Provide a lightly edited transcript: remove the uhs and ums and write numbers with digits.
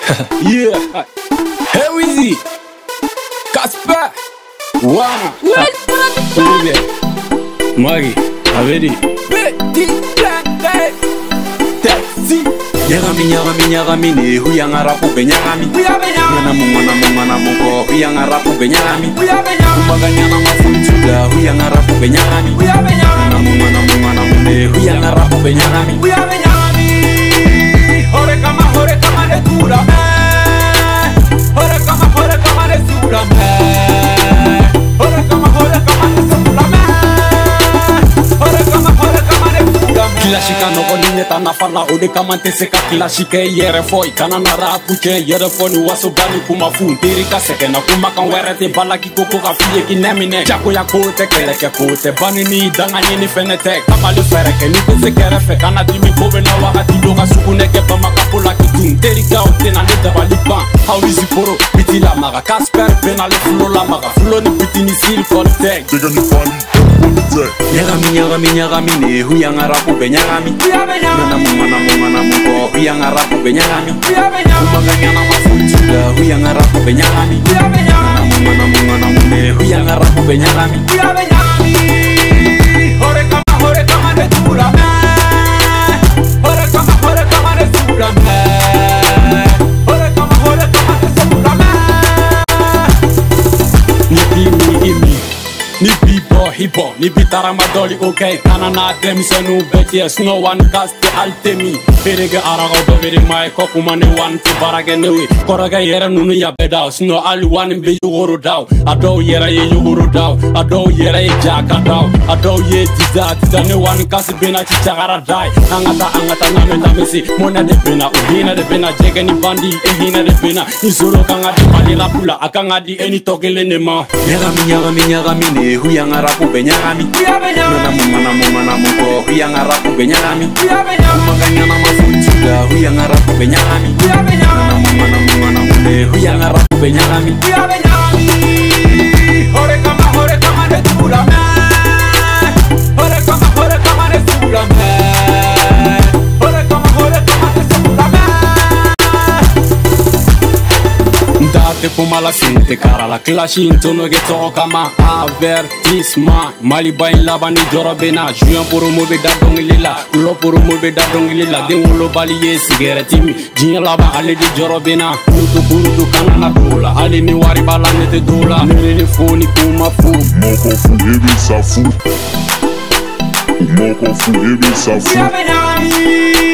Yeah. Hey Wizzy, Casper, Wana, Ube, Magi, Avedi, Petit Black Taxi. Nyagami ne huyanga rapu benyagami. Mana mungo huyanga rapu benyagami. Kumaganya na mafunzula huyanga rapu benyagami. Mana munde huyanga rapu benyagami. Hore kama de dura me. Hore kama de dura me. Hore kama de dura me. Hore kama de dura me. Kilashika no koninya tana fala ode kama teseka kilashika yere foi kana na rapu che yere foni waso bani kuma fu dirika sekena kuma kan werete balaki koko ka fiye kinemine jako ya kote kele ke kote bani ni danga ni fenete kama le fere ke ni pese kere fe kana dimi kobe na wakati doga sukune ke pa makapola kitun dirika otena ne tabalipa how is it poro bitila maga Casper penale fulo la maga fulo ni bitini sil kontek diga ni fali nyagami ne huyanga rapu benyagami mana mungo huyanga rapu benyagami kumaganya na mafunzula huyanga rapu benyagami mana munde huyanga rapu benyagami hore kama de dura me hore kama de dura me hore kama de dura me ni bibo hipo ni bitara madoli okay kana na dem senu beti no one cast altemi berege arago bebere mai kopu mane one ti barage newi koraga yera nunu ya beda sno ali one be yugoro daw ado yera ye yugoro daw ado yera ye jaka daw ado ye tiza ne one cast bena ti chagara dai angata na meta mesi mona de bena ubina de bena jege ni bandi ehina de bena ni zoro kanga de bali la pula akanga di eni togele ne ma nyagami ne huyanga rapu benyagami mana mungo huyanga rapu benyagami kumaganya na mafunzula huyanga rapu benyagami mana munde huyanga rapu benyagami hore kama de dura me hore kama de dura me hore kama de dura me Date pumala sinte cara la clashi intono ge toka ma avertissement mali bain laba ni joro bena juin pour mobe da dongilila lo pour mobe da dongilila de wolo bali ye cigarette mi jin laba ale di joro bena kurutu kana na dola ale ni wari bala ne te dola ne foni kuma fu moko fu hebi sa fu moko fu hebi sa fu